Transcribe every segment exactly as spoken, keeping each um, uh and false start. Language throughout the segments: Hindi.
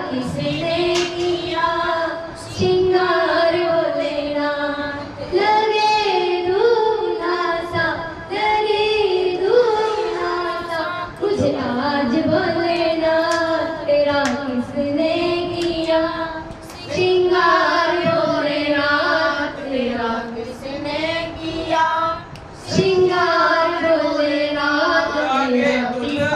किसने किया श्रृंगार भोलेनाथ, लगे दूल्हा सा लगे दूल्हा सा, मुझे आज भोलेनाथ तेरा किसने किया श्रृंगार भोलेनाथ, तेरा किसने किया श्रृंगार भोलेनाथ, तेरा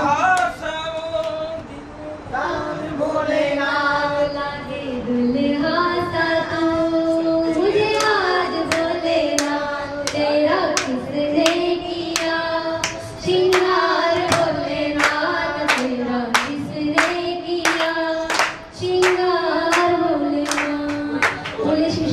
भोलेनाथ लागे दुल्हा सा तू, मुझे आज भोलेनाथ तेरा किसने किया श्रृंगार भोलेनाथ, तेरा किसने किया श्रृंगार भोलेनाथ।